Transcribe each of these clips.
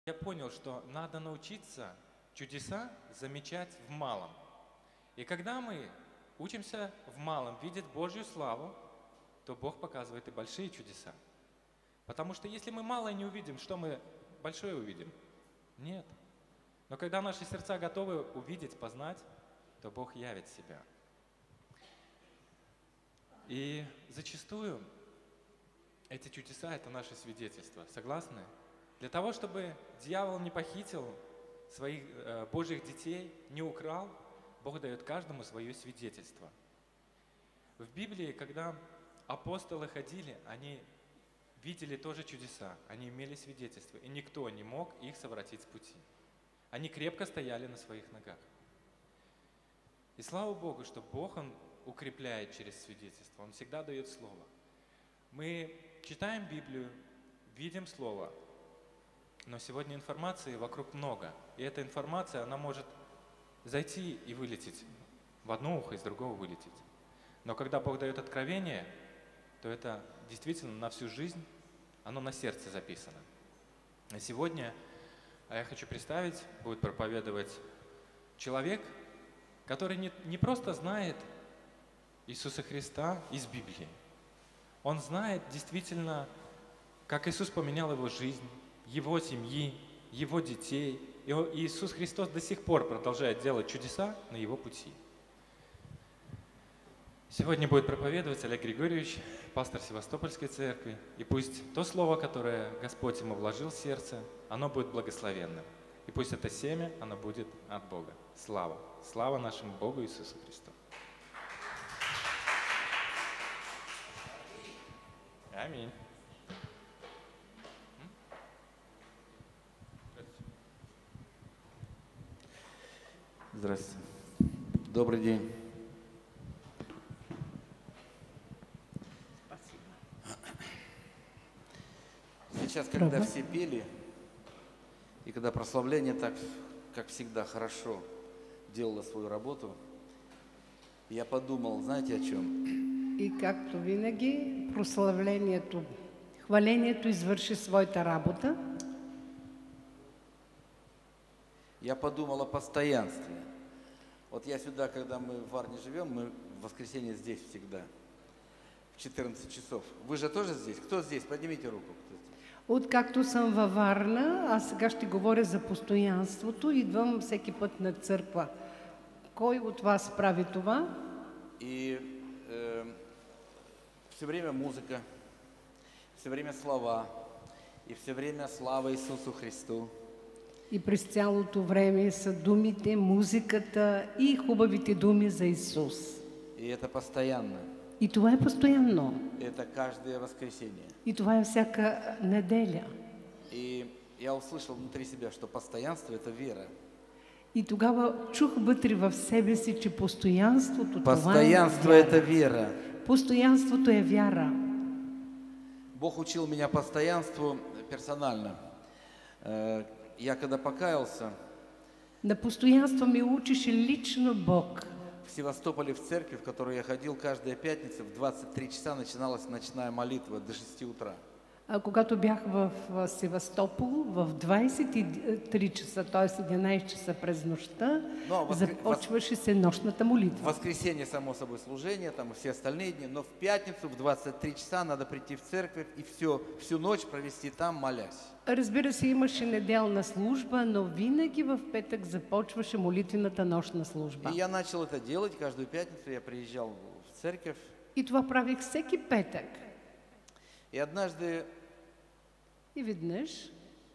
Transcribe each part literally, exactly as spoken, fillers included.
Я понял, что надо научиться чудеса замечать в малом. И когда мы учимся в малом видеть Божью славу, то Бог показывает и большие чудеса. Потому что если мы малое не увидим, что мы большое увидим? Нет. Но когда наши сердца готовы увидеть, познать, то Бог явит себя. И зачастую эти чудеса – это наше свидетельство. Согласны? Для того, чтобы дьявол не похитил своих э, Божьих детей, не украл, Бог дает каждому свое свидетельство. В Библии, когда апостолы ходили, они видели тоже чудеса, они имели свидетельство, и никто не мог их совратить с пути. Они крепко стояли на своих ногах. И слава Богу, что Бог, Он укрепляет через свидетельство, Он всегда дает Слово. Мы читаем Библию, видим Слово, но сегодня информации вокруг много, и эта информация, она может зайти и вылететь в одно ухо, из другого вылететь. Но когда Бог дает откровение, то это действительно на всю жизнь, оно на сердце записано. А сегодня я хочу представить, будет проповедовать человек, который не, не просто знает Иисуса Христа из Библии. Он знает действительно, как Иисус поменял его жизнь, его семьи, его детей. И Иисус Христос до сих пор продолжает делать чудеса на его пути. Сегодня будет проповедовать Олег Григорьевич, пастор Севастопольской церкви. И пусть то слово, которое Господь ему вложил в сердце, оно будет благословенным. И пусть это семя, оно будет от Бога. Слава! Слава нашему Богу Иисусу Христу! Аминь. Здравствуйте. Добрый день. Сейчас, когда Правда? все пели, и когда прославление так, как всегда, хорошо делало свою работу, я подумал, знаете о чем? И както винаги, прославлението, хвалението извърши своята работа. Я подумал о постоянстве. Вот я сюда, когда мы в Варне живем, мы в воскресенье здесь всегда, в четырнадцать часов. Вы же тоже здесь? Кто здесь? Поднимите руку. Кто здесь? Откакто съм във Варна, аз сега ще говоря за постоянството, идвам всеки път на църква. Кой от вас прави това? И э, все время музыка, все время слова, и все время слава Иисусу Христу. И през цялото време са думите, музиката и хубавите думи за Исус. И это постоянно. И това е постоянно. Это каждое воскресенье. И това е всяка неделя. И я услышал внутри себя, что постоянство – это вера. И тогава чух вътре в себе си, че постоянството, Постоянство това е – это вера. Постоянството е вяра. Бог учил меня постоянству персонально. Э, Я когда покаялся, На постоянство ме учеше лично Бог. в Севастополе в церкви, в которую я ходил каждая пятница, в двадцать три часа начиналась ночная молитва до шести утра. А когато бях в в Севастопол, в двайсет и три часа, т.е. единайсет часа през нощта, Но възкр- започваше се нощната В молитва. воскресенье, само собой, служение, там и все остальные дни, но в пятницу в двадцать три часа надо прийти в церковь и все, всю ночь провести там, молясь. Разбира се, имаше неделна служба, но винаги в петък започваше молитвената нощна служба. И я начал это делать каждую пятницу, я приезжал в церковь. И това правих всеки петък. И однажды И веднъж,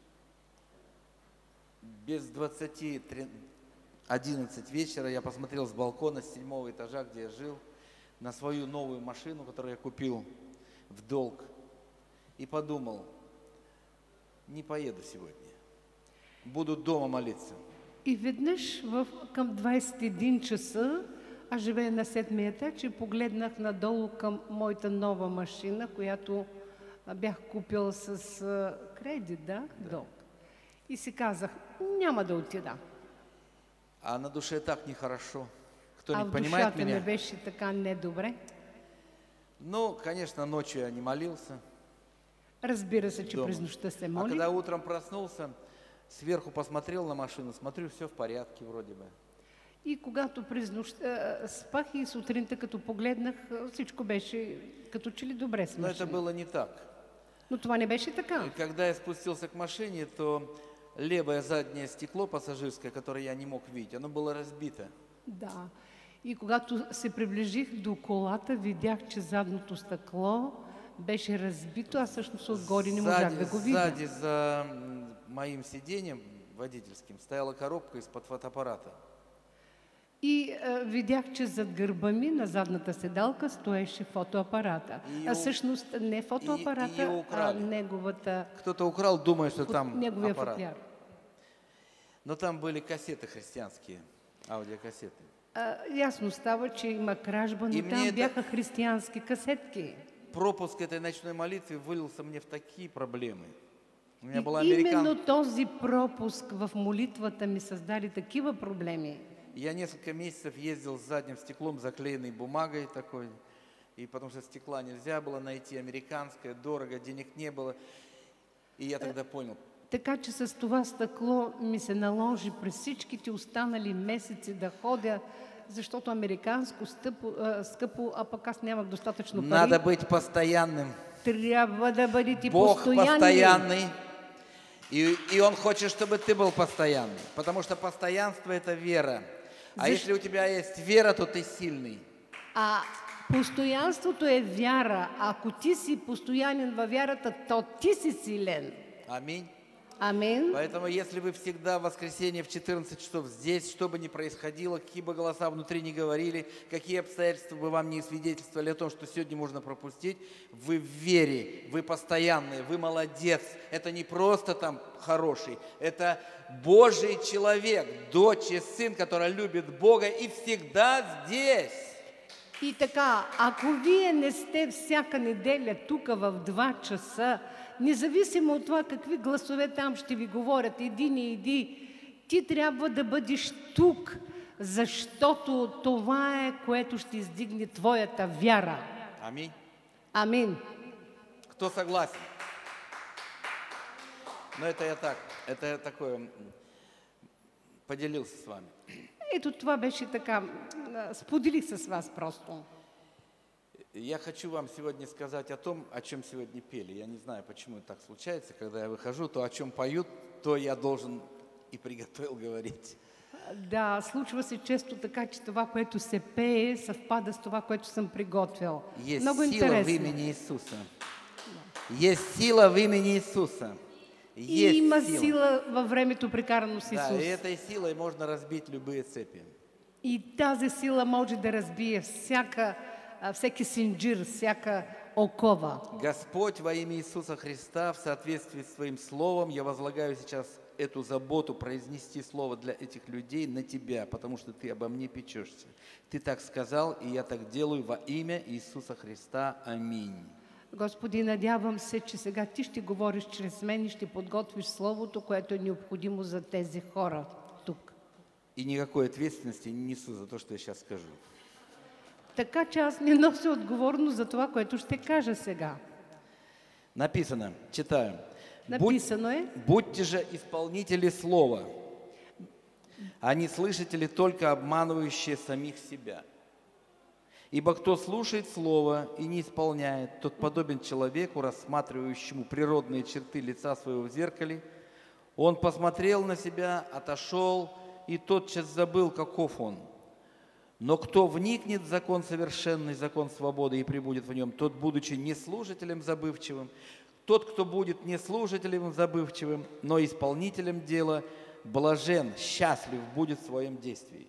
без двадцати одиннадцать вечера я посмотрел с балкона с седьмого этажа, где я жил, на свою новую машину, которую я купил в долг, и подумал, не поеду сегодня, буду дома молиться. и веднъж в, към двайсет и един часа, аз живея на седмия етаж и погледнах надолу към моята нова машина, която а, бях купил с а, кредит, да? Дълг. И си казах, няма да отида. А на душе так нехорошо. А Кто-нибудь в понимает душата ми меня? беше така недобре. Ну, конечно, ночью я не молился. Разбира се, че дома. през нощта се А молих. когда утром проснулся, Сверху посмотрел на машину, смотрю, все в порядке вроде бы. И когато през нощта а, спах и сутринта, като погледнах, а, всичко беше като че ли добре с Но это машината. было не так. Но това не беше така. И когда я спустился к машине, то левое заднее стекло пассажирское, которое я не мог видеть, оно было разбито. Да. И когато се приближих до колата, видях, че задното стъкло беше разбито, аз всъщност отгоре не можах Сзади, да го видя. сзади за м, моим сиденьем водительским стояла коробка из-под фотоаппарата. И а, видях, че зад гърба ми на задната седалка стоеше фотоапарата. И А я- всъщност не и я фотоапарата, а украли. неговата, Кто-то украл, думая, что фот- там неговия аппарат. футляр. Но там были кассеты христианские, аудиокассеты. А, ясно става, че има кражба, но И мне там это- бяха християнски касетки. Пропуск этой ночной молитвы вылился мне в такие проблемы. У меня была И американ... именно този пропуск в молитвата ми създаде такива проблеми. Я несколько месяцев ездил с задним стеклом, заклеенной бумагой такой, и потому что стекла нельзя было найти, американское, дорого, денег не было. И я тогда понял, Така че с това стъкло ми се наложи през всичките останали месеци да ходя, защото американско стъпо, а, скъпо, а пък аз нямах достатъчно пари. надо быть постоянным. Трябва да бъдете Бог постоянни. постоянный, и, и Он хочет, чтобы ты был постоянный, потому что постоянство – это вера. А Защ- если у тебя есть вера, то ты сильный. А постоянството е вяра. Ако ти си постоянен във вярата, то ти си силен. Аминь. Амин. Поэтому, если вы всегда в воскресенье в четырнадцать часов здесь, что бы ни происходило, какие бы голоса внутри не говорили, какие обстоятельства бы вам не свидетельствовали о том, что сегодня можно пропустить, вы в вере, вы постоянные, вы молодец. Это не просто там хороший, это Божий человек, дочь и сын, который любит Бога и всегда здесь. И така, ако вие не сте всяка неделя тук в два часа, независимо от това какви гласове там ще ви говорят, иди, не иди, ти трябва да бъдеш тук, защото това е, което ще издигне твоята вяра. Аминь. Амин. Кто согласен? Но это я так, это я такое м, поделился с вами. Ето това беше така, а, споделих с вас просто. Я хочу вам сегодня сказать о том, о чем сегодня пели. Я не знаю, почему так случается, когда я выхожу, то о чем поют, то я должен и приготовил говорить. Да, случва се често така, че това, което се пее, съвпада с това, което съм приготвил. Есть Много сила в интересно. имени Иисуса. Есть сила в имени Иисуса. И Есть има сила. сила във времето прекарано с Да, Исус. и этой силой можно разбить любые цепи. И тази сила може да разбие всяка, а, всеки синджир, всяка окова. Господь, во имя Иисуса Христа, в соответствии с Своим Словом, я возлагаю сейчас эту заботу произнести Слово для этих людей на Тебя, потому что Ты обо мне печешься. Ты так сказал, и я так делаю во имя Иисуса Христа. Аминь. Господи, надявам се, че сега Ти ще говориш чрез мен и ще подготвиш Словото, което е необходимо за тези хора тук. И никакой ответственности не несу за то, что я сейчас скажу. Така че аз не нося отговорност за това, което ще кажа сега. Написано, читаю. Будь, Написано е, будьте же исполнители Слова, а не слышатели, только обманывающие самих себя. Ибо кто слушает Слово и не исполняет, тот подобен человеку, рассматривающему природные черты лица своего в зеркале. Он посмотрел на себя, отошел и тотчас забыл, каков он. Но кто вникнет в закон совершенный, закон свободы и пребудет в нем, тот, будучи не служителем забывчивым, тот, кто будет не служителем забывчивым, но исполнителем дела, блажен, счастлив будет в своем действии.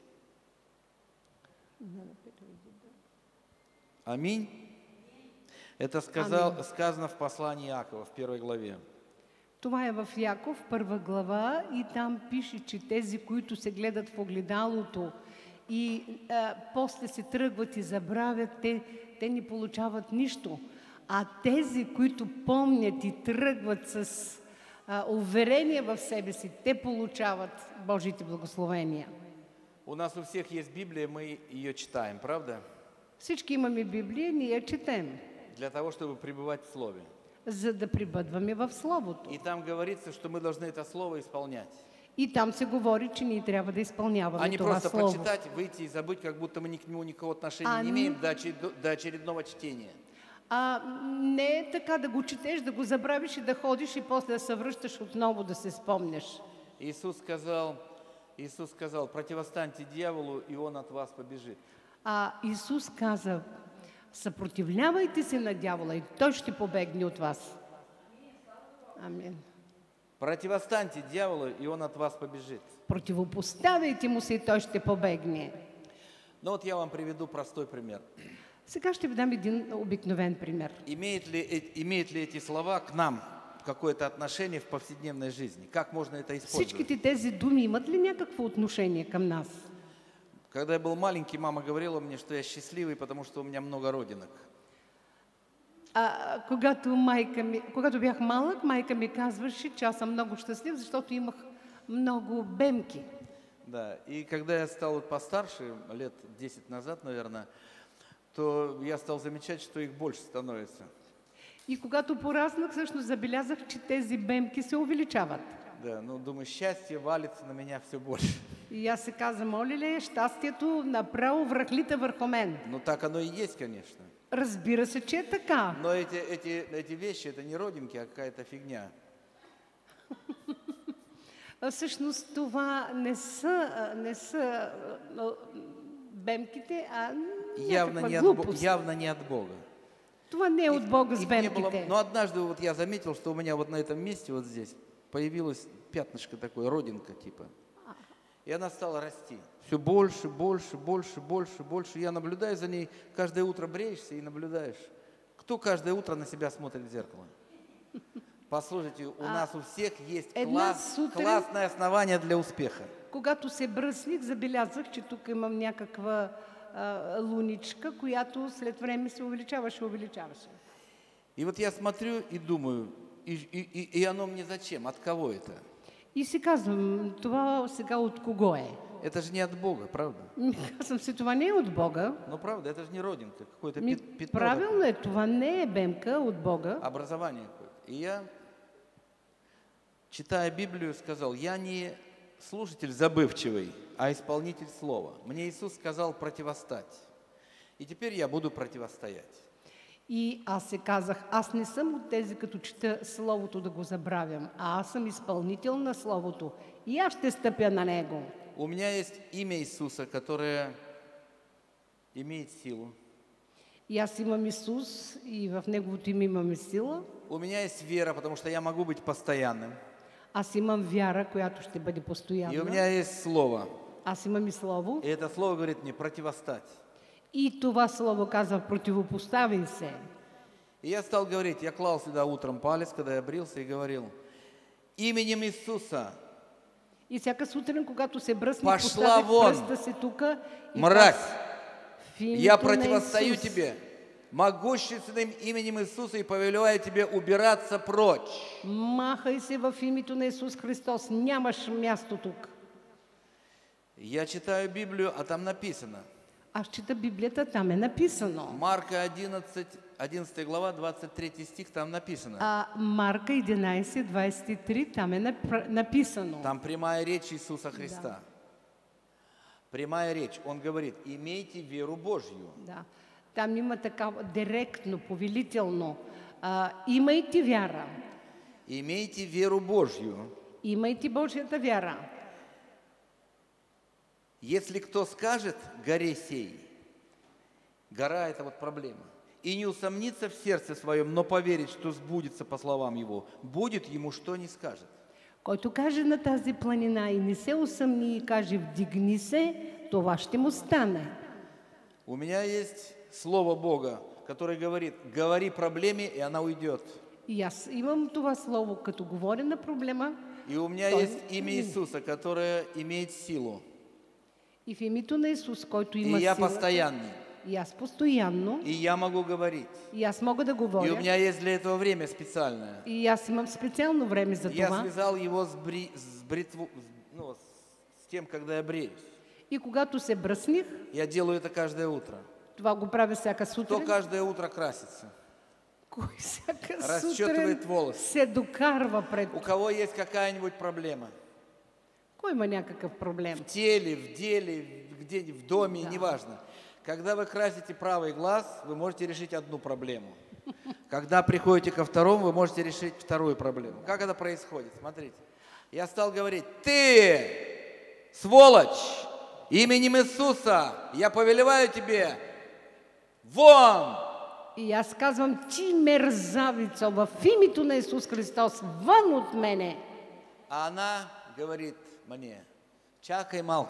Аминь. Это сказал, Аминь. сказано в послании Иакова в первой главе. това е в Яков, първа глава, и там пише, че тези, които се гледат в огледалото и а, после се тръгват и забравят, те, те не получават нищо. А тези, които помнят и тръгват с а, уверение в себе си, те получават Божиите благословения. У нас у всех есть Библия, мы ее читаем, правда? Всички имаме Библия, ние я четем, Для того, чтобы пребывать в Слове. за да прибъдваме в Словото. И там говорится, что мы должны это слово исполнять. И там се говори, че ние трябва да изпълняваме А не това просто Слово. прочитать, выйти и забыть, как будто мы ни к нему никакого отношения А не не- имеем до, очер- до очередного чтения. А не е така да го четеш, да го забравиш и да ходиш и после да се връщаш отново да се спомняш. Иисус сказал, Иисус сказал, противостаньте дьяволу, и он от вас побежит. А Исус каза, съпротивлявайте се на дявола и той ще побегне от вас. Амин. Противостаньте дьяволу, и он от вас побежит. Противопоставяйте му се и той ще побегне. Ну вот я вам приведу простой пример. Сега ще ви дам един обикновен пример. Имеет ли, э- имеют ли эти слова к нам какое-то отношение в повседневной жизни? Как можно это использовать? Всичките тези думи имат ли някакво отношение към нас? Когда я был маленький, мама говорила мне, что я счастливый, потому что у меня много родинок. А, когато, майка ми, когато бях малък, майка ми казваше, че аз съм много щастлив, защото имах много бемки. Да, и когда я стал вот постарше, лет десять назад, наверное, то я стал замечать, что их больше становится. И когато пораснах, всъщност забелязах, че тези бемки се увеличават. Да, ну, думаю, счастье валится на меня все больше. И аз се казвам, моля ли, щастието направо връхлита върху мен. Ну, так оно и есть, конечно. Разбира се, че е така. Но эти, эти, эти вещи, это не родинки, а какая-то фигня. А всъщност това не са, а, не са а, бемките, а Явно някаква не, от, Бо- глупост. явно не от Бога. Това не е от Бога с Их не было- бемките. но однажды вот я заметил, что у меня вот на этом месте, вот здесь, появилось пятнышко такое, родинка типа. И она стала расти. Все больше, больше, больше, больше, больше. Я наблюдаю за ней, каждое утро бреешься и наблюдаешь. Кто каждое утро на себя смотрит в зеркало? Послушайте, у нас у всех есть Една класс- сутрин- классное основание для успеха. Когато се бръсних, забелязах, че тук имам някаква а, луничка, която след време се увеличаваше, увеличаваше. И вот я смотрю и думаю, и, и, и, и оно мне зачем? От кого это? И си казвам, това сега от кого е? Это же не от Бога, правда? Ми, казвам си, това не е от Бога. Ну правда, это же не родинка, какое-то Ми, пят- пятно правилно е, това не е бемка от Бога. такое, образование какое-то. И я, читая Библию, сказал, я не слушатель забывчивый, а исполнитель слова. Мне Иисус сказал противостать. И теперь я буду противостоять. И аз се казах, аз не съм от тези, като чета Словото да го забравям, а аз съм изпълнител на Словото. И аз ще стъпя на него. У меня есть имя Иисуса, которое имеет силу. И аз имам Исус и в Неговото име имаме сила. У меня есть вера, потому что я могу быть постоянным. Аз имам вяра, която ще бъде И у постоянна. меня есть слово. Аз имам и Слово. И это слово говорит мне противостать. И това Слово казва, противопоставяй се. И я стал говорить, я клал сюда утром палец, когда я брился, и говорил, именем Иисуса, И всяка сутрин, когато се бръсне, Пошла поставях вон, пръста си тука и мразь, в името я на противостою Исус. тебе могущественным именем Иисуса и повелеваю тебе убираться прочь. Махай се в името на Исус Христос. Нямаш място тук. Я читаю Библию, а там написано. Аз чета Библията, там е написано. Марка одиннадцать, одиннадцатая глава, двадцать третий стих, там написано. А Марка единайсет двайсет и три, там е напр- написано. Там прямая речь Иисуса Христа. Прямая речь. Он говорит, имейте веру Божью. Да. Там има така директно, повелително. А, имайте вяра. Имейте веру Божью. Имайте Божията вяра. Если кто скажет горе сей, гора – это вот проблема, и не усомнится в сердце своем, но поверит, что сбудется по словам его, будет ему что не скажет. Който каже на тази планина и не се усъмни и каже вдигни се, това ще му стане. У меня есть слово Бога, которое говорит, говори проблеме, и она уйдет. И аз имам това слово, като говоря на проблема, И у меня Той- есть имя Иисуса, которое имеет силу. и в името на Исус, който И има я сила. постоянный. И аз постоянно, И я могу говорить. и аз мога да И у говоря. меня есть для этого время специальное. И аз имам специално време за Я това. связал его с, бри- с бритву, с- ну, с- с тем, когда я бреюсь. И когато се бръсних, Я делаю это каждое утро. това го правя всяка Кто сутрин. каждое утро красится? кой всяка расчесывает сутрин волосы, се докарва пред... у кого есть какая-нибудь проблема Кой има някакъв проблем? в теле, в деле, где в доме, Да. неважно. Когда вы красите правый глаз, вы можете решить одну проблему. Когда приходите ко второму, вы можете решить вторую проблему. Как это происходит? Смотрите. Я стал говорить: ты, сволочь, именем Иисуса я повелеваю тебе, вон! И аз казвам, ти мерзавица, в името на Исус Христос, вън от мене. А она говорит мне: чакай малко.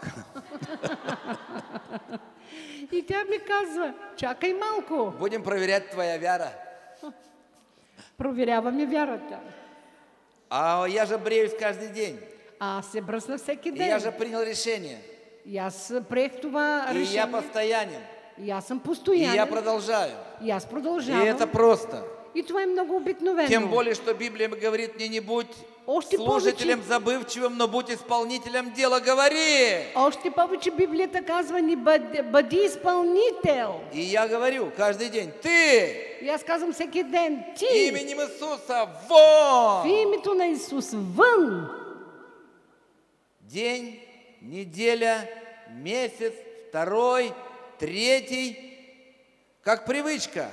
И тя ми казва, чакай малко, Будем проверять твоя вяра. проверяваме вярата. А я же бреюсь каждый день. А аз се бръсна всеки И я ден. же принял решение. И аз приех това И я решение. постоянен. И аз съм И я постоянен. продолжаю. И аз И продължавам. это просто. И това е много обикновено. Тем более, что Библия говорит мне: не будь Още служителем повече, забывчивым, но будь исполнителем дела, говори. още повече Библията казва ни бъди, бъди изпълнител. И я говорю каждый день: ты, И аз казвам всеки ден, ти, именем Иисуса, вон! в името на Исус, вън. День, неделя, месяц, второй, третий, как привычка.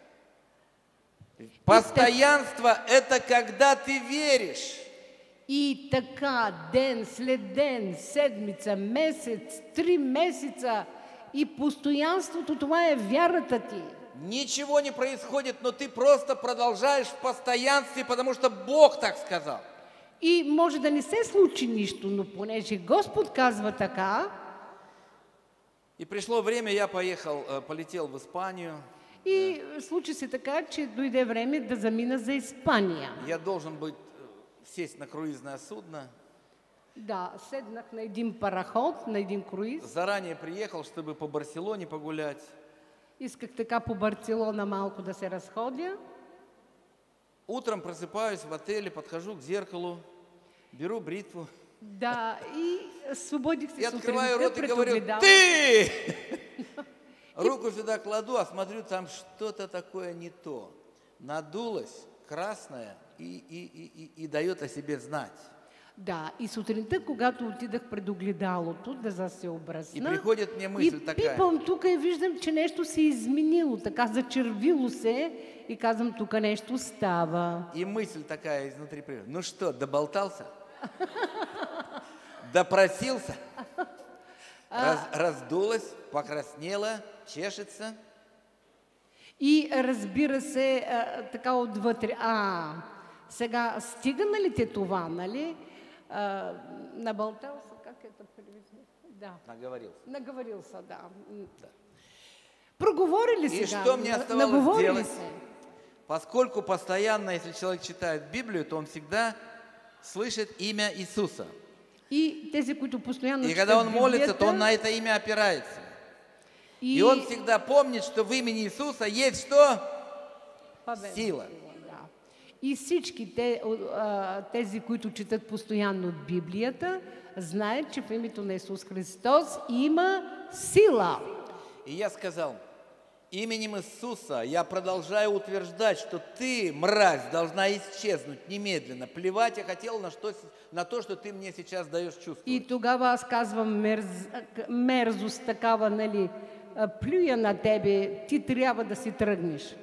Постоянство – это когда ты веришь. И така, ден след ден, седмица, месец, три месеца и постоянството, това е вярата ти. Ничего не происходит, но ты просто продолжаешь в постоянстве, потому что Бог так сказал. И може да не се случи нищо, но понеже Господ казва така, И пришло время, я поехал, э, полетел в Испанию. и случи се така, че дойде време да замина за Испания. Я должен быть э, сесть на круизное судно. Да, седнах на един параход, на един круиз. Заранее приехал, чтобы по Барселоне погулять. Исках така по Барселона малко да се разходя. Утром просыпаюсь в отеле, подхожу к зеркалу, беру бритву Да, и събудих и се открываю сутринта рот и пред говорю: огледало. ты! Руку сюда кладу, а смотрю, там что-то такое не то. Надулось, красное и, и, и, и, и дает о себе знать. Да, и сутринта, когато отидах пред огледалото да за се И обръсна, приходит мне мысль и такая: пипам тук и виждам, че нещо се е изменило, така зачервило се и казвам, тук нещо става. и мысль такая изнутри приходит: ну что, доболтался? Допросился? Раз- раздулась, покраснела, чешется. И разбира се, а, така отвътре, а, сега стигна ли те това, нали? А, набълтал се, как е да превежда? Да, Наговорился. наговорил се, да. Проговорили И сега, что мне на- оставалось наговорили делать? се. Поскольку постоянно, если человек читает Библию, то он всегда слышит имя Иисуса. И тези, които постоянно И когда он четат молится, то он на Библията, это имя опирается. и... И он всегда помнит, что в имени Иисуса есть что? Павел, Сила. Да. И всички те, а, тези, които четат постоянно от Библията, знаят, че в името на Исус Христос има сила. И я сказал: именем Иисуса я продолжаю утверждать, что ты, мразь, должна исчезнуть немедленно. Плевать я хотел на, что, на то, что ты мне сейчас даешь чувствовать. И тогава аз казвам мерз, мерзост такава, нали, а, плюя на тебе, ти трябва да си тръгнеш.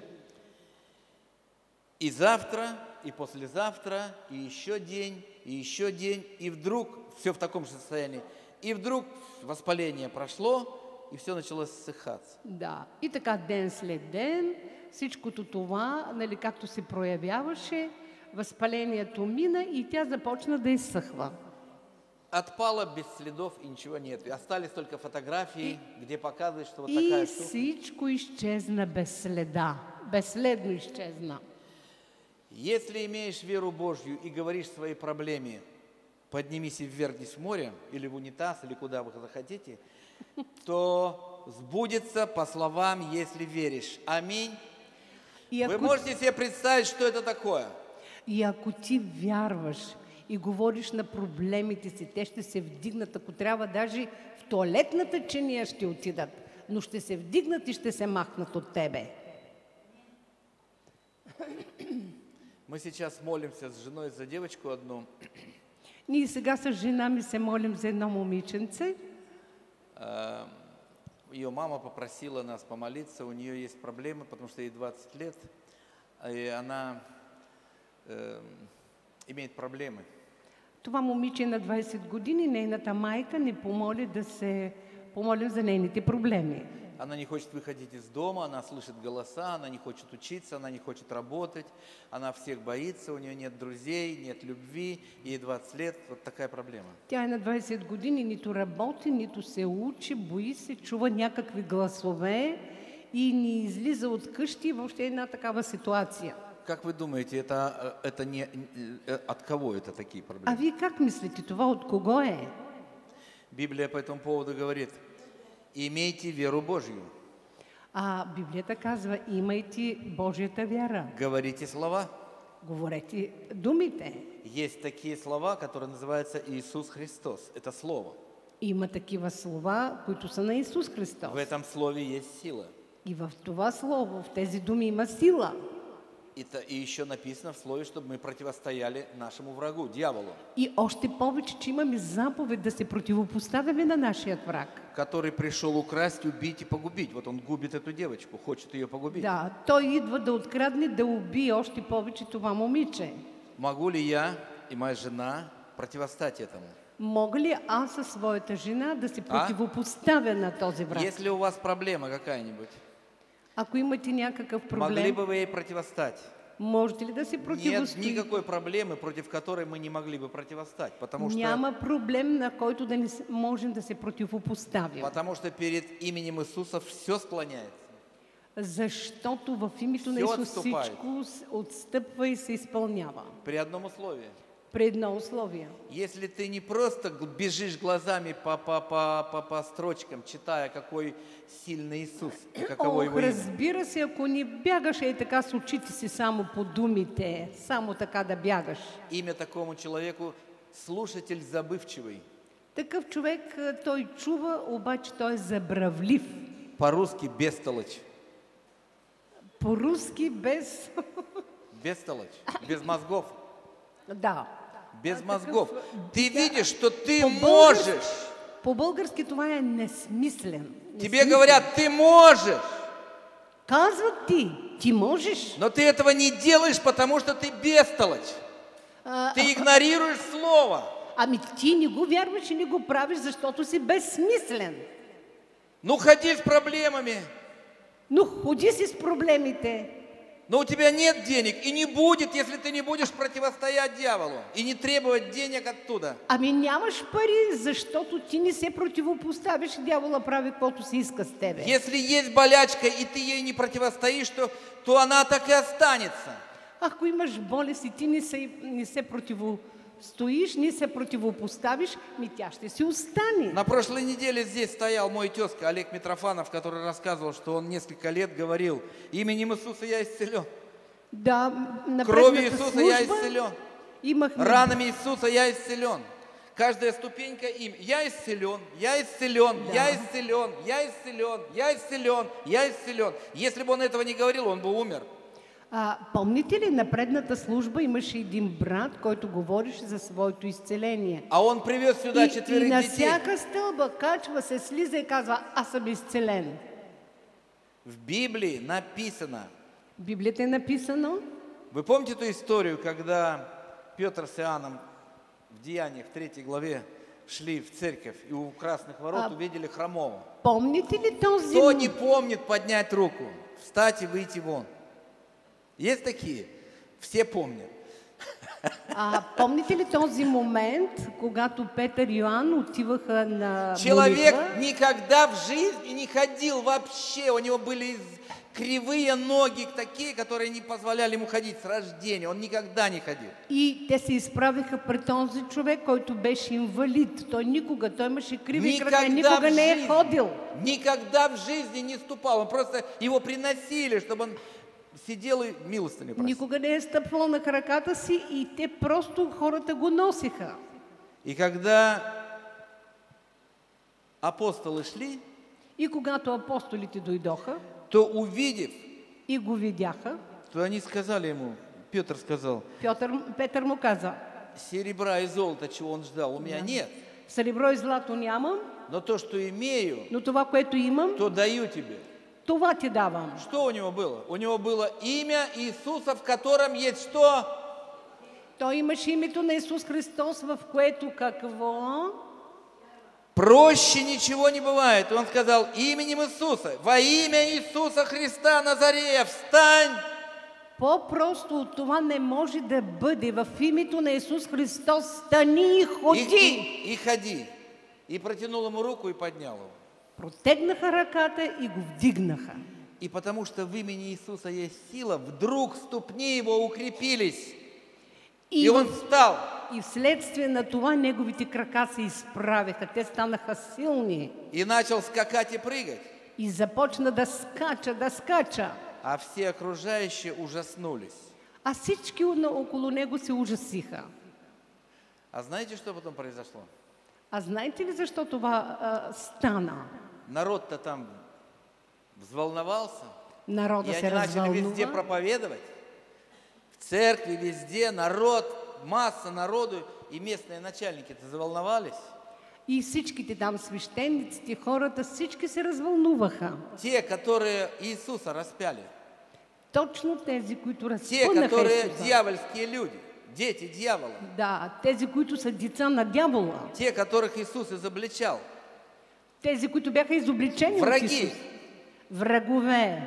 И завтра, и послезавтра, и еще день, и еще день, и вдруг, все в таком же состоянии, и вдруг воспаление прошло, и все начало ссыхаться. Да. И така ден след ден, всичкото това, нали, както се проявяваше, възпалението мина и тя започна да изсъхва. Отпало без следов и ничего нет. И остались только фотографии, где показывают, что вот И такая штука. всичко изчезна без следа. Безследно изчезна. Если имеешь веру Божью и говоришь своей проблеме: поднимись и ввергнись в море, или в унитаз, или куда вы захотите, то сбудется по словам, если веришь. Аминь. И Вы ако, можете себе представить, что это такое? и ако ти вярваш и говориш на проблемите си, те ще се вдигнат, ако трябва даже в тоалетната чиния ще отидат, но ще се вдигнат и ще се махнат от тебе. Мы сейчас молимся с женой за девочку одну. Ние сега с жена ми се молим за едно момиченце. Э, Ее мама попросила нас помолиться, у нее есть проблемы, потому что ей двадцать лет, и она э, имеет проблемы. Това момиче на двайсет години, нейната майка ни помоли да се помолим за нейните проблеми. Она не хочет выходить из дома, она слышит голоса, она не хочет учиться, она не хочет работать, она всех боится, у нее нет друзей, нет любви, ей двадцать лет, вот такая проблема. Тя е на двайсет години, нито работи, нито се учи, бои се, чува някакви гласове и ни излиза от къщи, въобще една такава ситуация. Как вы думаете, это, это не, от кого это такие А проблемы? вие как мислите, това от кого е? Библия по этому поводу говорит: имейте веру Божью, А Библията казва, имайте Божията вяра. говорите слова. Говорете думите. Есть такие слова, которые называются Иисус Христос. Это слово. Има такива слова, които са на Исус Христос. В этом слове есть сила. И в това слово, в тези думи има сила. И, то- и еще написано в слове, чтобы мы противостояли нашему врагу, дьяволу, И още повече, че имаме заповед да се противопоставяме на нашия враг. который пришел украсть, убить и погубить. Вот он губит эту девочку, хочет ее погубить. Да, той идва да открадне, да убие още повече това момиче. Могу ли я и моя жена противостать этому? Мога ли аз със своята жена да се противопоставя на този враг? Если у вас проблема какая-нибудь, Ако имате някакъв могли проблем, бы вы ей противостать? можете ли да се Нет противостоите? никакой проблемы, против которой мы не могли бы противостать, потому что, Няма проблем, на който да не с- можем да се противопоставим. потому что перед именем Иисуса все склоняется. Защото в името на Все Исус отступает. всичко с- отстъпва и се изпълнява. При одном условии. При едно условие. Если ты не просто г- бежишь глазами по, по, по, по, по строчкам, читая, какой сильный Иисус и каково Ох, Его имя. разбира се, ако не бягаш и така с очите си само по думите, само така да бягаш. Имя такому человеку – слушатель забывчивый. Такъв човек, а, той чува, обаче той е забравлив. По-русски – бестолочь. По-руски без... Бестолочь. Без мозгов. Да. Без А, мозгов. такъв, Ты да, видишь, что ты по-български- можешь. По-български това е несмислен. Тебе Несмислен. говорят, ты можешь. Казват ти, ти можеш. Но ты этого не делаешь, потому что ты бестолочь. А, Ты игнорируешь слово. Ами ти не го вярваш и не го правиш, защото си безсмислен. Ну, ходи с проблемами. Но ходи си с проблемите. Но у тебя нет денег и не будет, если ты не будешь противостоять дьяволу и не требовать денег оттуда. Ами нямаш пари, защото ти не се противопоставиш и дявола прави каквото си иска с тебе. Если есть болячка и ты ей не противостоишь, то, то она так и останется. Ако имаш болест и ти не се, не се противостоиш, не се противопоставиш, ми тя ще си остане. На прошлой неделе здесь стоял мой тезка Олег Митрофанов, который рассказывал, что он несколько лет говорил: именем Иисуса я исцелен, Да, на кровью предната Иисуса я служба исцелен, имахме... ранами Иисуса я исцелен. Каждая ступенька им. Я исцелен, я исцелен, Да. я исцелен, я исцелен, я исцелен, я исцелен. Если бы он этого не говорил, он бы умер. А, помните ли, на предната служба имаше един брат, който говореше за своето изцеление. А он привез сюда И, и четверых на детей. всяка стълба качва се, слиза и казва, аз съм изцелен. В Библии написано. В Библията е написано, Вы помните ту историю, когда Петр с Иоанном в Деяниях, в третьей главе, шли в церковь и у красных ворот А- увидели хромого? помните ли този... Кто не помнит поднять руку, встать и выйти вон? Есть такие? Все помнят. А, помните ли този момент, когато Петър и Йоан отиваха на Человек молитва? никогда в жизни не ходил вообще. У него были кривые ноги такие, которые не позволяли ему ходить с рождения. Он никогда не ходил. И те се изправиха пред този човек, който беше инвалид. Той никога, той имаше криви крака, Никогда никога в не е жизни, ходил. никогда в жизни не ступал. Он просто его приносили, чтобы он сидел и милостыню просил. Никога не е стъпвал на краката си и те просто хората го носиха. И когда апостолы шли, И когато апостолите дойдоха то увидев, и го видяха, что они сказали ему, Петр сказал, Петър, Петър му каза, серебра и золота, чего он ждал, у меня нет. сребро и злато нямам, Но то, что имею, но това, което имам, то даю тебе. това ти давам. Что у него было? У него было имя Иисуса, в котором есть что? Той имаше името на Исус Христос, в което какво? Проще ничего не бывает. Он сказал именем Иисуса, во имя Иисуса Христа Назарея, встань! По-просто от това не може да бъде. В името на Исус Христос стани и И, ходи. и, и ходи. И протянул ему руку и поднял его. Протегнаха ръката и го вдигнаха. И потому что в имени Иисуса есть сила, вдруг ступни его укрепились. И, И, он в- встал. и вследствие на това неговите крака се изправиха. Те станаха силни. И начал скакать и прыгать. И започна да скача, да скача. А все окружающие ужаснулись. А всички на- около него се ужасиха. А знаете, что потом произошло? А знаете ли защо това а, стана? Народ-то там взволновался. И Народа они се начали везде развълнува. проповедовать. В церкви, везде, народ, масса народу. И местные начальники-то заволновались. И всичките там свещениците, хората, всички се развълнуваха. Те, которые Иисуса распяли. Точно тези, които Те, разпънаха которые Исуса. дьявольские люди. Дети дьявола. Да, тези, които са деца на дявола. Те, которых Иисус изобличал. Тези, които бяха изобличени от Враги. Исус. Врагове.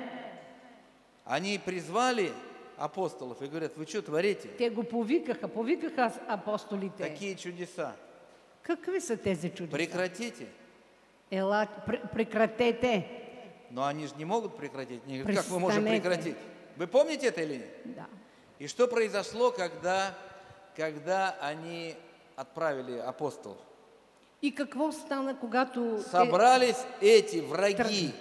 Они призвали апостолов и говорят, вы что творите? Те го повикаха, повикаха апостолите. Такие чудеса. Какви са тези чудеса? Прекратите. Ела, пр- прекратете. Но они же не могут прекратить. Они говорят, как мы можем Пристанете. прекратить? Вы помните это или нет? Да. И что произошло, когда, когда они отправили апостолов? И какво стана, когато те Собрались эти враги,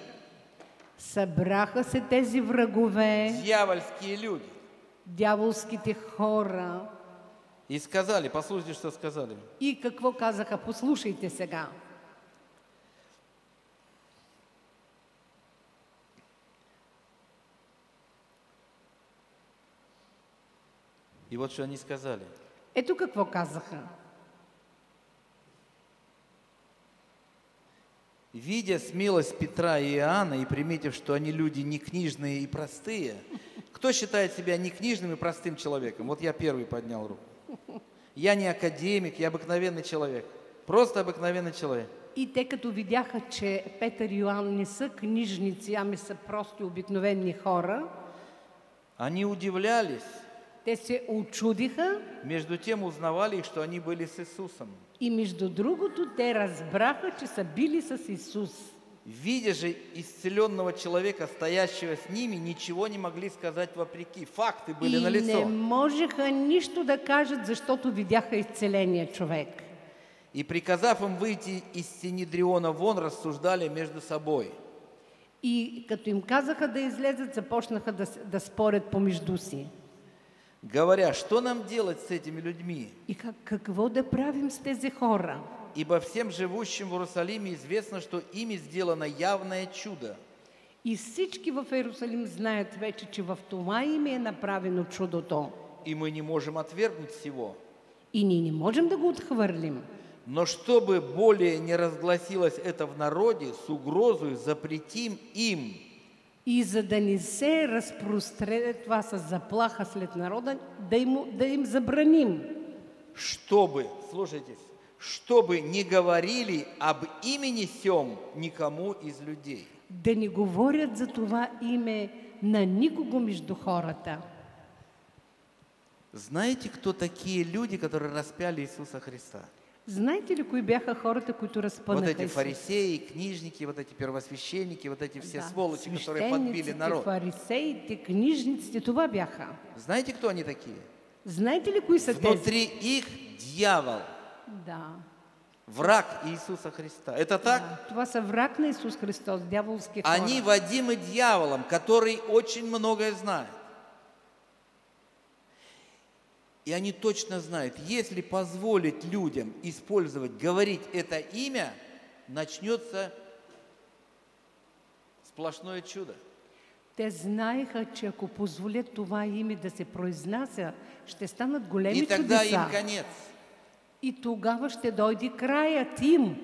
събраха се тези врагове, дьявольские люди, дяволските хора? и сказали, послушайте, что сказали. И какво казаха? Послушайте сега. И вот что они сказали. Ето какво казаха. Видя смелость Петра и Иоанна и приметив, что они люди не книжные и простые, кто считает себя не книжным и простым человеком? Вот я первый поднял руку. Я не академик, я обыкновенный человек. Просто обыкновенный человек. И те като видяха, че Петър и Йоан не са книжници, ами са просто обикновени хора, Они удивлялись, те се очудиха между тем узнавали их, что они были с Иисусом. и между другото те разбраха, че са били с Исус. Видя же исцеленного человека, стоящего с ними, ничего не могли сказать вопреки. Факты были И не налицо. можеха нищо да кажат, защото видяха изцеления човек. И приказав им выйти из Синедриона вон, рассуждали между собой. И като им казаха да излезат, започнаха да, с- да спорят помежду си. Говоря, что нам делать с этими людьми? И как, какво да правим с тези хора? Ибо всем живущим в Иерусалиме известно, что ими сделано явное чудо. И всички в Иерусалим знаят вече, че в това име е направено чудото. И мы не можем отвергнуть всего. И ние не можем да го отхвърлим. Но чтобы более не разгласилось это в народе, с угрозой запретим им. И за да не се разпростре това с заплаха след народа, да им, да им забраним. Чтобы, слушайте, чтобы не говорили об имени сем никому из людей. Да не говорят за това име на никого между хората. Знаете, кто такие люди, которые распяли Иисуса Христа? Знаете ли, кои бяха хората, които Вот разпънаха эти Исус? фарисеи, книжники, вот эти первосвященники, вот эти все Да, сволочи, которые подбили свещениците, народ. фарисеите, книжниците, това бяха. Знаете, кто они такие? Знаете ли, кои са тези? Внутри их дьявол, Да. враг Иисуса Христа. Это так? Да. Това са враг на Исус Христос, дяволски хора. Они водимы дьяволом, который очень многое знает. И они точно знают, если позволить людям использовать, говорить это имя, начнется сплошное чудо. Те знаеха, че ако позволят това име да се произнася, ще станат големи И тогда им чудеса. конец. И тогава ще дойде краят им.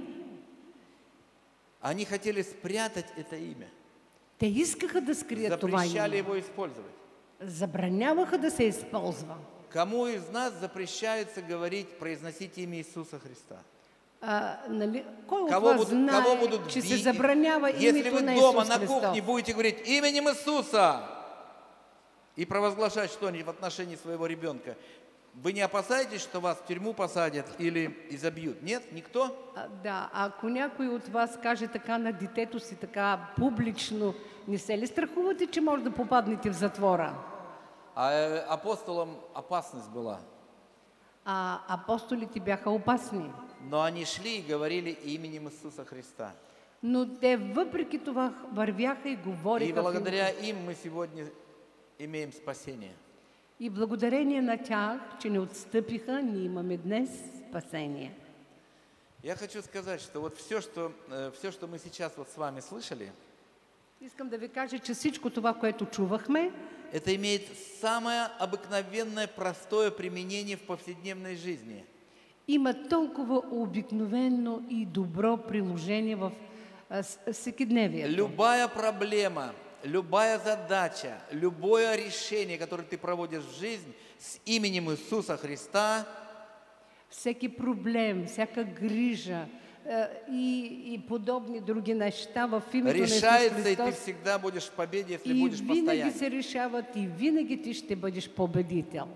Они хотели спрятать это имя. Те искаха да скрият това Запрещали име. его использовать. Забраняваха да се използва. Кому из нас запрещается говорить, произносить имя Иисуса Христа? А, нали, кой от Кого вас будут, знае, кого будут че се бить? забранява Если името вы на дома Исус на Христос? кухне будете говорить именем Иисуса и провозглашать что-нибудь в отношении своего ребенка, вы не опасаетесь, что вас в тюрьму посадят или изобьют? Нет? Никто? А, да, ако някой от вас каже така на детето си, така публично, не се ли страхувате, че може да попаднете в затвора? А э, апостолам опасность была. А апостолите бяха опасни. Но они шли и говорили именем Иисуса Христа. Но те въпреки това вървяха и И говориха. в благодаря името. им мы сегодня имеем спасение. И благодарение на тях, че не отстъпиха, ние имаме днес спасение. Я хочу сказать, что вот все, что, э, все, что мы сейчас вот с вами слышали, Искам да ви кажа, че всичко това, което чувахме, это имеет самое обыкновенное, простое применение в повседневной жизни. има толкова обикновено и добро приложение в а, с- всекидневието. Любая проблема, любая задача, любое решение, которое ты проводишь в жизнь с именем Иисуса Христа, Всеки проблем, всяка грижа а, и, и подобни други неща в името на Исус решается, и ты Христос. всегда будешь в победе, если И будешь винаги постоянен. се решават и винаги ти ще бъдеш победител.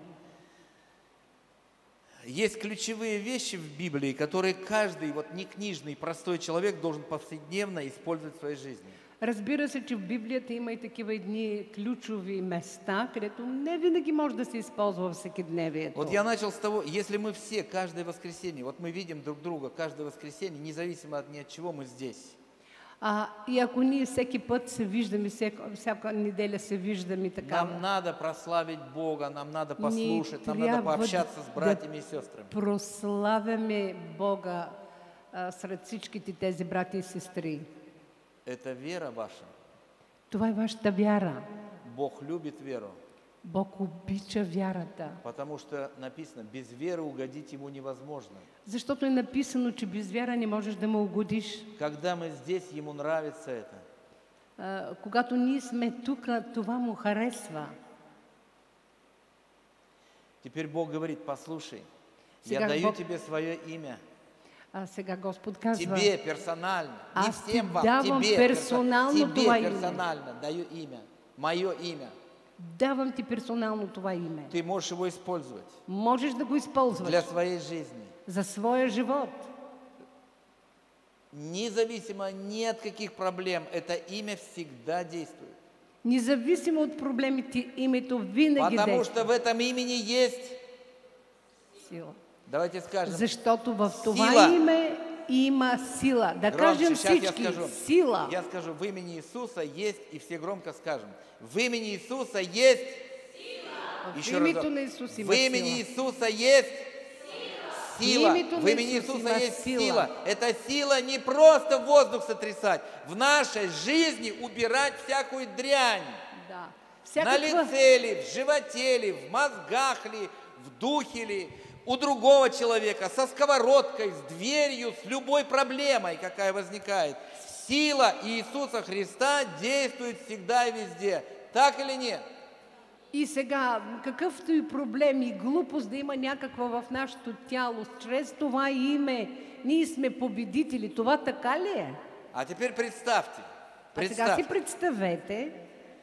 Есть ключевые вещи в Библии, которые каждый вот не книжный, простой человек должен повседневно использовать в своей жизни. Разбира се, че в Библията има и такива едни ключови места, където не винаги може да се използва във всекидневието. Вот я начал с того, если мы все каждое воскресенье, вот мы видим друг друга каждое воскресенье, независимо от ни от чего, мы здесь. А, и ако ние всеки път се виждаме, всяка, всяка неделя се виждаме така, Нам надо прославить Бога, нам надо ние послушать, нам надо трябва пообщаться с да братьями и сестрами. прославяме Бога а, сред всичките тези брати и сестри. Это вера ваша. Това е вашата вяра. Бог любит веру, Бог обича вярата. потому что написано, без веры угодить Ему невозможно. Защото е написано, че без вяра не можеш да му угодиш. Когда мы здесь, Ему нравится это. А, когато ние сме тук, това му харесва. Теперь Бог говорит, послушай, я Сега даю Бог- тебе свое имя. А сега Господ казва, Тебе персонально, не Аз ти всем вам, давам тебе, персонално персо- тебе това име. персонально даю имя, мое имя. давам ти персонално това име. Ты можешь его использовать Можеш да го използваш для своей жизни. за своя живот. Независимо ни от каких проблем, это имя всегда действует. Независимо от проблемите, името винаги Потому действа. что в этом имени есть, Сила. давайте скажем, Защото в това Сила. име има сила. Да громче, кажем сейчас я всички, скажу. сила. Я скажу, в имени Иисуса есть, и все громко скажем, в имени Иисуса есть, В еще името разок. на Исус има В имени сила. Иисуса есть сила. името В на имени Иисуса Иисуса има есть сила. сила. Это сила не просто воздух сотрясать, в нашей жизни убирать всякую дрянь. Да. На Всякаква, лице ли, в животе ли, в мозгах ли, в духе ли, у другого человека, со сковородкой, с дверью, с любой проблемой, какая возникает. Сила Иисуса Христа действует всегда и везде. Так или нет? и сега, какъвто и проблем и глупост да има някаква в нашето тяло, чрез това име, ние сме победители. Това така ли е? А теперь представьте, А сега си представьте, представете,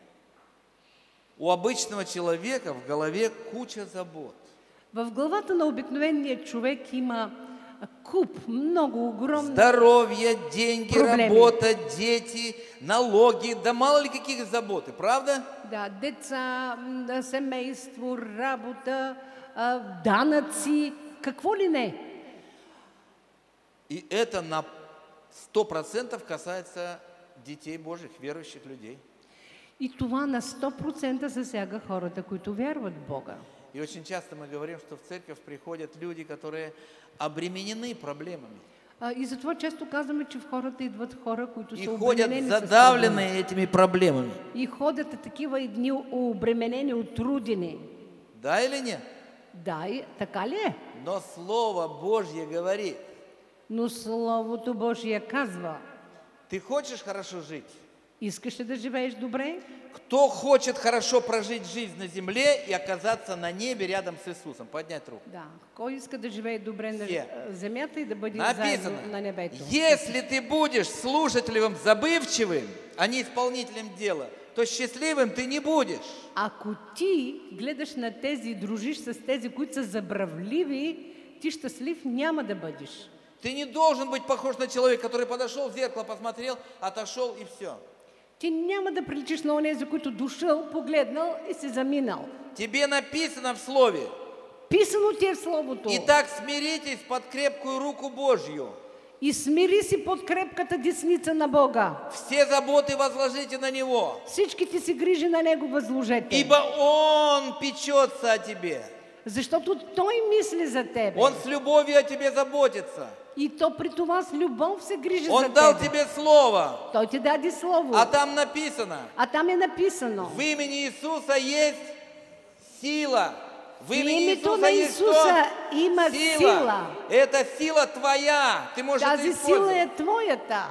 у обычного человека в голове куча забот. в главата на обикновения човек има куп, много огромна. Здоровье, деньги, Проблемы. работа, дети, налоги, да мало ли каких заботы, правда? Да, деца, м, да, семейство, работа, а, данъци, какво ли не. И это на сто процентов касается детей Божьих, верующих людей. И това на сто процента засяга хората, които вярват в Бога. И очень часто мы говорим, что в церковь приходят люди, которые обременены проблемами. А, и затова често казваме, че в хората идват хора, които И са ходят обременени с проблеми. задавленные этими проблемами. И ходят такива едни обременени, отрудени. Да или нет? Да, и така ли е? Но Слово Божье говорит, Но Словото Божие казва, ты хочешь хорошо жить? искаш ли да живееш добре? Кто хочет хорошо прожить жизнь на земле и оказаться на небе рядом с Иисусом? Поднять руку. Да. Кой иска да живее добре на Все. а, земята и да бъде Написано, заедно на небето? если ты будешь слушателем забывчивым, а не исполнителем дела, то счастливым ты не будешь. Ако ти гледаш на тези и дружиш с тези, които са забравливи, ти щастлив няма да бъдеш. Ты не должен быть похож на человека, который подошел в зеркало, посмотрел, отошел и все. Ти няма да приличиш на онези, които дошъл, погледнал и си заминал. Тебе написано в Слове. Писано ти е в Словото. Итак, смиритесь под крепкую руку Божью. И смири си под крепката десница на Бога. Все заботы возложите на Него. Всичките си грижи на Него възложете. Ибо Он печется о тебе. Защото Той мисли за тебе. Он с любовью о тебе заботится. И то при това с любов се грижи Он за дал тебе. тебе Слово. Той ти даде Слово. А там написано, А там е написано. в имени Иисуса есть сила. В В имени името Иисуса на есть что? Исуса има сила. Это сила твоя. Ты можешь это Тази сила е использовать. твоята.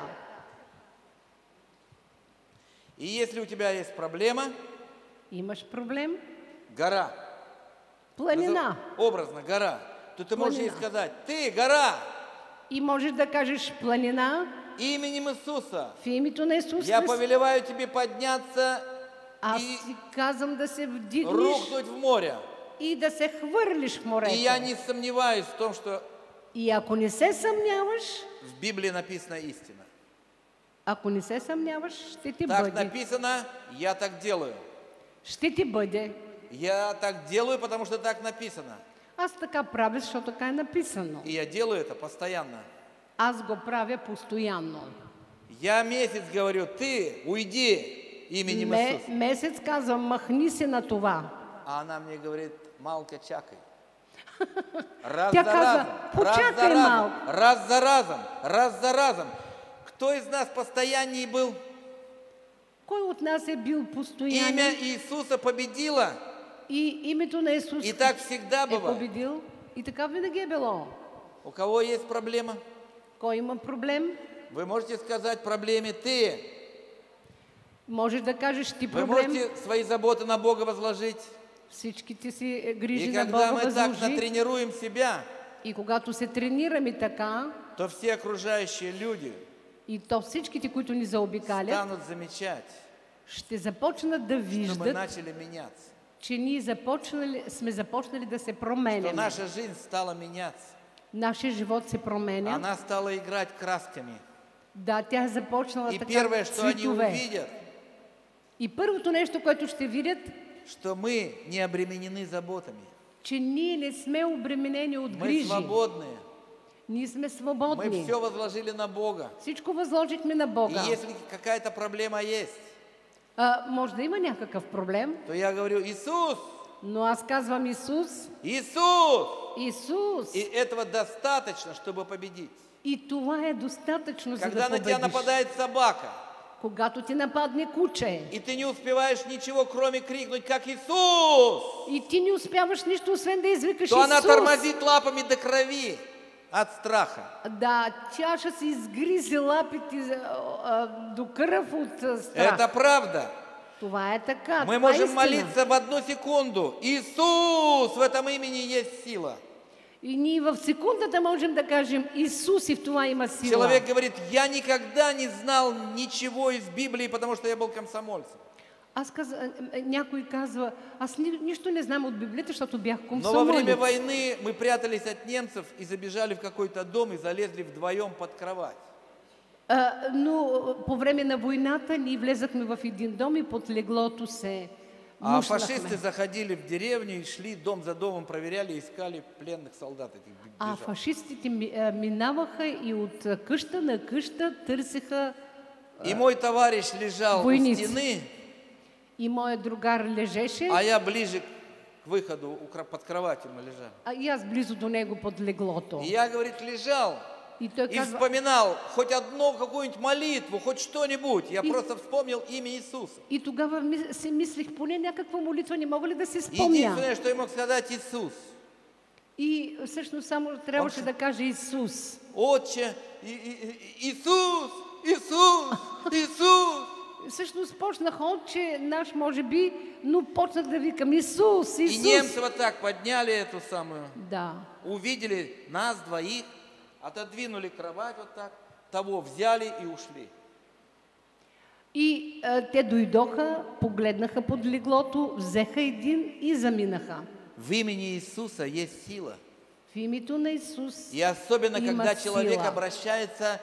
И если у тебя есть проблема, Имаш проблем? гора, Планина. образно гора, то ты можешь ей Планина. сказать, ты гора, И можеш да кажеш планина именем Иисуса. в името на Исус Я Христос. повелеваю тебе подняться Аз и ти казвам да се вдигнеш рухнуть в море. и да се хвърлиш в морето. И я не сомневаюсь в том, что И ако не се съмняваш, в Библии написана истина. ако не се съмняваш, ще ти Так бъде. написано, я так делаю. Ще ти бъде. Я так делаю, потому что так написано. Аз така правя, защото така е написано. И я делаю это постоянно. Аз го правя постоянно. Я месяц говорю, ты уйди именем Ме, Иисуса. месец казвам, махни се на това. А она мне говорит, малко чакай. Раз Тя за казва, разом, раз за почакай разом, малко. раз за разом, раз за разом. Кто из нас постоянней был? Кой от нас е бил постоянен? Имя Иисуса победило. И името на Исус И так всегда е бывает. победил. И така винаги е било. У кого есть проблема? Кой има проблем? Вы можете сказать проблеме ты. Можеш да кажеш ти Вы проблем. можете свои заботы на Бога возложить. Всичките си грижи И на когда Бога мы так възложи. натренируем себя, И когато се тренираме така, то все окружающие люди и то всичките, които ни заобикалят, станут замечать, ще започнат да что мы виждат, начали меняться, че ние започнали, сме започнали да се что променяме. наша жизнь стала меняться. Нашия живот се променя. Она стала играть красками. Да, тя е започнала И така первое, что они цветове. увидят, И първото нещо, което ще видят, что мы не обременены заботами. че ние не сме обременени от Мы грижи. свободные. Ние сме Мы свободни. все возложили на Бога. Всичко възложихме на И Бога. если какая-то проблема есть, А, може да има някакъв проблем, то я говорю, Иисус, но аз казвам Исус, Иисус! Исус. И этого достаточно, чтобы победить. И това е достатъчно, за Когда да на тебя победиш. нападает собака, Когато ти нападне куче и ты не успеваешь ничего, кроме крикнуть, как Иисус, и ти не успяваш нищо, освен да извикаш то она Исус, тормозит лапами до крови от страха. да, тя ще се изгризе лапите а, а, до кръв от а, страх. Это правда. Това е така. Мы това е можем истина. молиться в одну секунду. Иисус, в этом имени есть сила. И ние в секундата можем да кажем Исус, и в това има сила. Человек говорит, я никогда не знал ничего из Библии, потому что я был комсомольцем. Аз каз... а, а, някой казва, аз ни, нищо не знам от Библията, защото бях Но во комсомолец. время войны мы прятались от немцев и забежали в какой-то дом и залезли вдвоем под кровать. А, но по време на войната ние влезахме в един дом и под леглото се А мушнахме. фашисты заходили в деревню и шли дом за домом, проверяли, искали пленных солдат этих А бежал. фашистите ми- а, минаваха и от а, къща на къща търсеха. И мой товарищ лежал Войницы. у стены, И моят другар лежеше, а я ближе к выходу у кра- под кроватью мы лежали. а и аз близо до него под леглото. И я, говорит, лежал, И той и казва, вспоминал хоть одну какую-нибудь молитву, хоть что-нибудь, я И- просто вспомнил имя Иисуса. и тогава ми- си мислих, поне някаква молитва не мога ли да си спомня? Единственное, что я мог сказать, Иисус. И всъщност само трябваше Он- да каже Исус. Отче, И- И- И- Иисус, Иисус, Иисус. Всъщност почнах отче наш, може би, но почнах да викам Исус, И Исус. немцы вот так подняли эту самую, Да. увидели нас двоих, отодвинули кровать вот так, того взяли и ушли. И а, те дойдоха, погледнаха под леглото, взеха един и заминаха. В имени Иисуса есть сила. В името на Исус. И особенно, Има когда человек сила. обращается,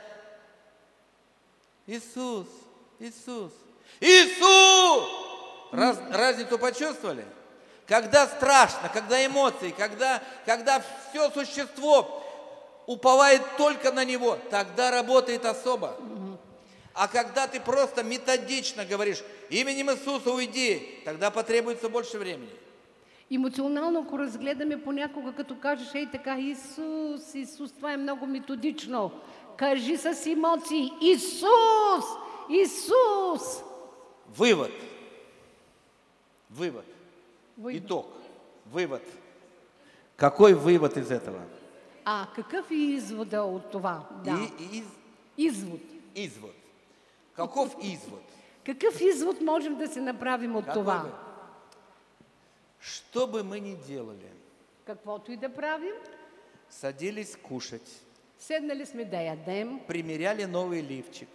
Иисус, Иисус, Иисус! Раз- разницу почувствовали? Когда страшно, когда эмоции, когда, когда все существо уповает только на Него, тогда работает особо. А когда ты просто методично говоришь, именем Иисуса уйди, тогда потребуется больше времени. Емоционално, ако разгледаме понякога, като кажеш, ей така, Исус, Исус, това е много методично. Кажи с емоции, Исус, Исус. Вывод. Вывод. Вывод. Итог. Вывод. Какой вывод из этого? А какъв е извода от това? Да. И, из, Извод. извод. Каков извод? Какъв извод можем да се направим от Какой това? вывод? Что бы мы ни делали, Каквото и да правим, садились кушать, седнали сме да ядем, примеряли новый лифчик,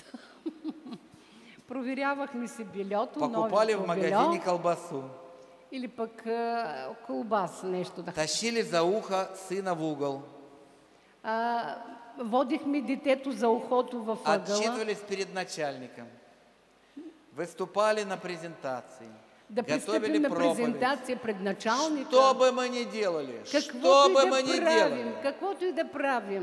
проверявахме си билето, покупали в новото магазине бельо, колбасу, или пък а, колбас нещо да тащили за ухо сына в угол, а, водихме детето за ухото във ъгъла, отчитывались перед начальником, выступали на презентации, да готовили пристъпим на проповедь. презентация пред началника. Что бы мы ни делали, что Каквото бы и мы да ни правим, делали, каквото и да правим,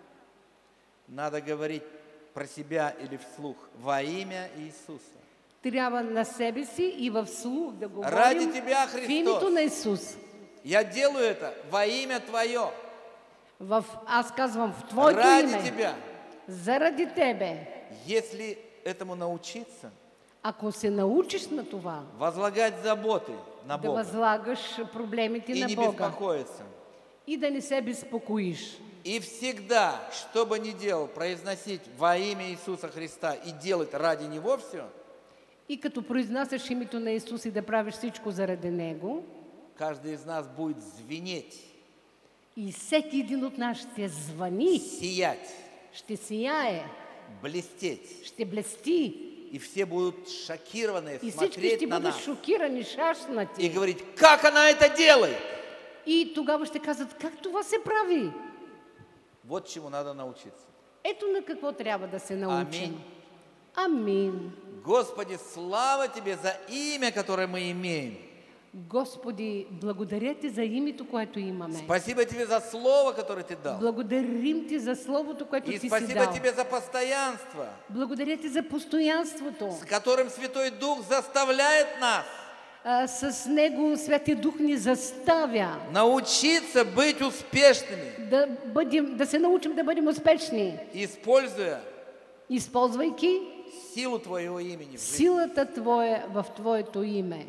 надо говорить про себя или вслух во имя Иисуса. трябва на себе си и в слух да Ради говорим Тебя, в Христос. името на Исус. Я делаю это во имя Твое, В, аз казвам в Твоето ради име, Тебя. заради Тебе. Если этому научиться, Ако се научиш на това, возлагать заботы на да Бога възлагаш проблемите и на не Бога беспокоиться, и да не се безпокоиш. и всегда, что бы ни делал, произносить во имя Иисуса Христа и делать ради Него все, И като произнасяш името на Исус и да правиш всичко заради Него, каждый из нас будет звенеть, и всеки един от нас ще звъни, сиять, ще сияе, блестеть. ще блести. И все будут шокированы И всички смотреть ще на бъдат нас шокирани, и шашнати. говорить, как она это делает. И тогава ще казват, как това се прави? Вот чему надо научиться. Ето на какво трябва да се научим. Амин. Амин. Господи, слава Тебе за имя, которое мы имеем. Господи, благодаря Ти за името, което имаме. Спасибо Тебе за слово, которое Ты дал. Благодарим Ти за Словото, което И Ти си спасибо дал. Тебе за постоянство, Благодаря Ти за постоянството. с которым Святой Дух заставляет нас А, с Него Святия Дух ни заставя научиться быть успешными, да, бъдем, да се научим да бъдем успешни, используя използвайки силу Твоего имени. в жизни. силата Твоя в Твоето име.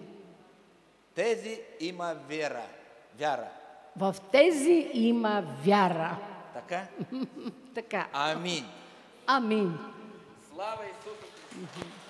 Тези има вера. Вяра. В тези има вяра. Така? Така. Аминь. Амин. Слава Иисусу Христу.